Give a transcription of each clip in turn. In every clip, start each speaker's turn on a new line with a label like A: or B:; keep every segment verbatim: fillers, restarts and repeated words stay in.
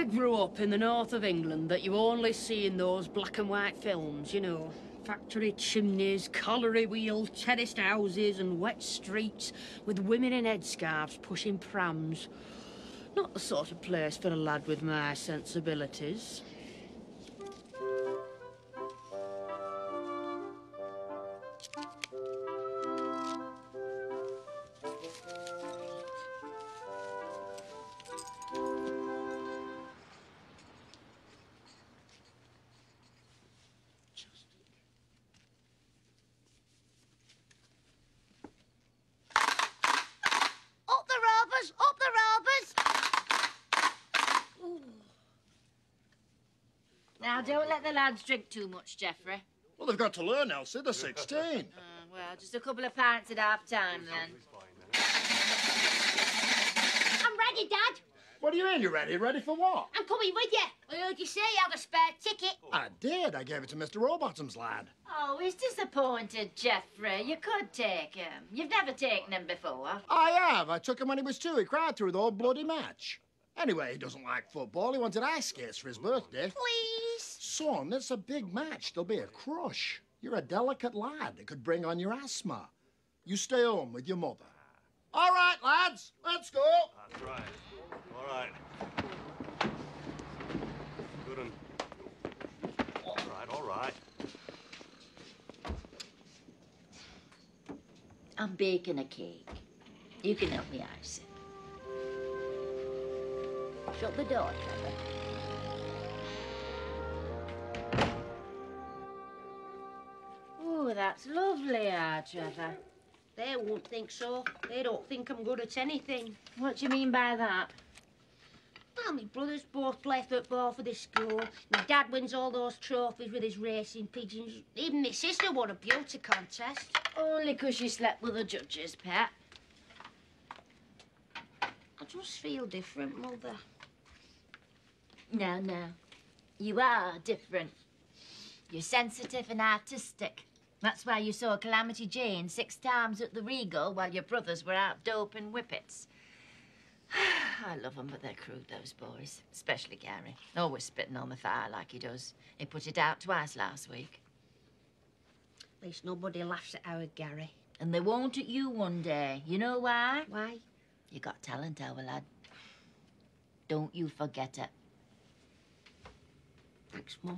A: I grew up in the north of England that you only see in those black and white films, you know. Factory chimneys, colliery wheels, terraced houses and wet streets with women in headscarves pushing prams. Not the sort of place for a lad with my sensibilities.
B: Now, don't let the lads drink too much, Geoffrey.
C: Well, they've got to learn, Elsie. They're sixteen.
B: Uh, well, just a couple of pints at half-time, then.
D: I'm ready, Dad.
C: What do you mean you're ready? Ready for what?
D: I'm coming with you. I heard you say you had a spare ticket.
C: I did. I gave it to Mister Rowbottom's lad.
B: Oh, he's disappointed, Geoffrey. You could take him. You've never taken him before.
C: I have. I took him when he was two. He cried through the whole bloody match. Anyway, he doesn't like football. He wanted ice skates for his birthday.
D: Please.
C: Son, it's a big match. There'll be a crush. You're a delicate lad. It could bring on your asthma. You stay home with your mother. All right, lads. Let's go.
E: That's right. All right. Good one. All right, all right.
B: I'm baking a cake. You can help me ice it. Shut the door, Trevor. Oh, that's lovely, ah, Trevor.
D: They won't think so. They don't think I'm good at anything.
B: What do you mean by that?
D: Well, my brothers both play football for the school. My dad wins all those trophies with his racing pigeons. Even my sister won a beauty contest.
B: Only 'cause she slept with the judges, Pat.
D: I just feel different, Mother.
B: No, no. You are different. You're sensitive and artistic. That's why you saw Calamity Jane six times at the Regal while your brothers were out doping whippets. I love them, but they're crude, those boys. Especially Gary. Always spitting on the fire like he does. He put it out twice last week.
D: At least nobody laughs at our Gary.
B: And they won't at you one day. You know why?
D: Why?
B: You got talent, our lad. Don't you forget it.
D: Thanks, Mum.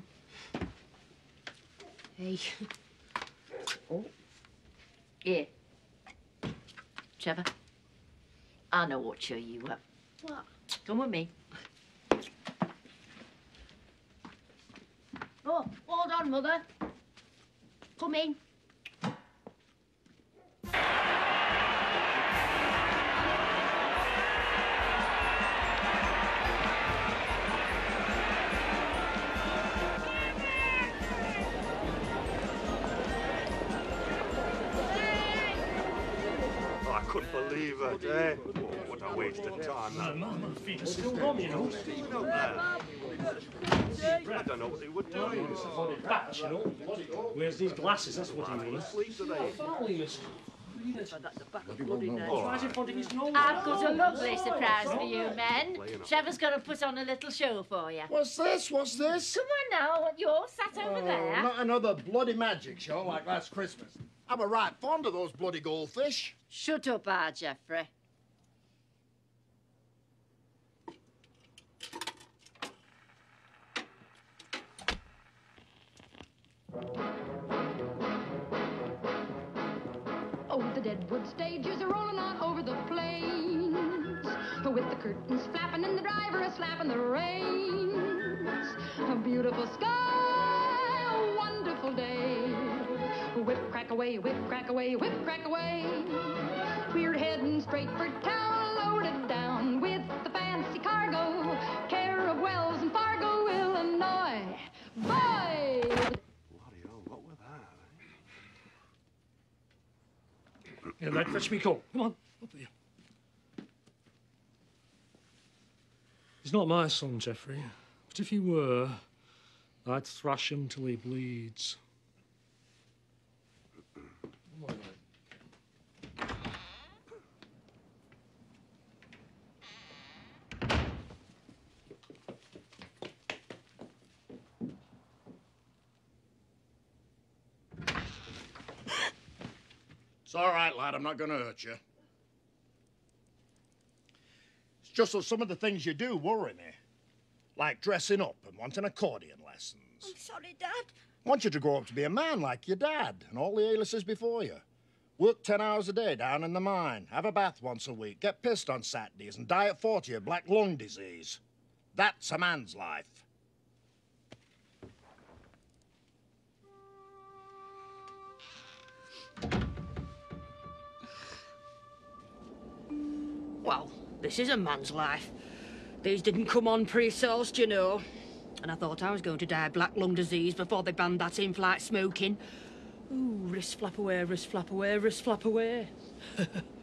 D: Hey. Oh.
B: Here. Trevor. I know what cheer you up.
D: What?
B: Come with me.
D: Oh, hold on, Mother. Come in.
E: I couldn't believe it, eh? Oh, what a waste of time. That.
F: My feet are still numb, you know.
E: I don't know what they were doing.
F: Batch, you know. Where's these glasses? That's what he means.
E: Asleep today.
B: I've got a lovely surprise for you, men. Trevor's going to put on a little show for you.
C: What's this? What's this?
B: Come on now, you're sat over
C: Oh,
B: there.
C: not another bloody magic show like last Christmas. I'm a right fond of those bloody goldfish.
B: Shut up, ah, Geoffrey.
G: Oh, the Deadwood stages are rolling on over the plains, with the curtains flapping and the driver a slapping the reins. A beautiful sky, a wonderful day. Whip, crack away, whip, crack away, whip, crack away. We're heading straight for town, loaded down with the fancy cargo, care of Wells and Fargo, Illinois. Bye!
E: Bloody hell, what was that?
F: Here, lad, fetch me coat. Come on, up with you. He's not my son, Geoffrey. But if he were, I'd thrash him till he bleeds. Come on, lad.
C: It's all right, lad. I'm not going to hurt you. It's just that some of the things you do worry me. Like dressing up and wanting accordion lessons.
D: I'm sorry, Dad.
C: I want you to grow up to be a man like your dad and all the Aliases before you. Work ten hours a day down in the mine, have a bath once a week, get pissed on Saturdays and die at forty of black lung disease. That's a man's life.
A: Well, this is a man's life. These didn't come on pre-sourced, you know. And I thought I was going to die of black lung disease before they banned that in-flight smoking. Ooh, wrist flap away, wrist flap away, wrist flap away.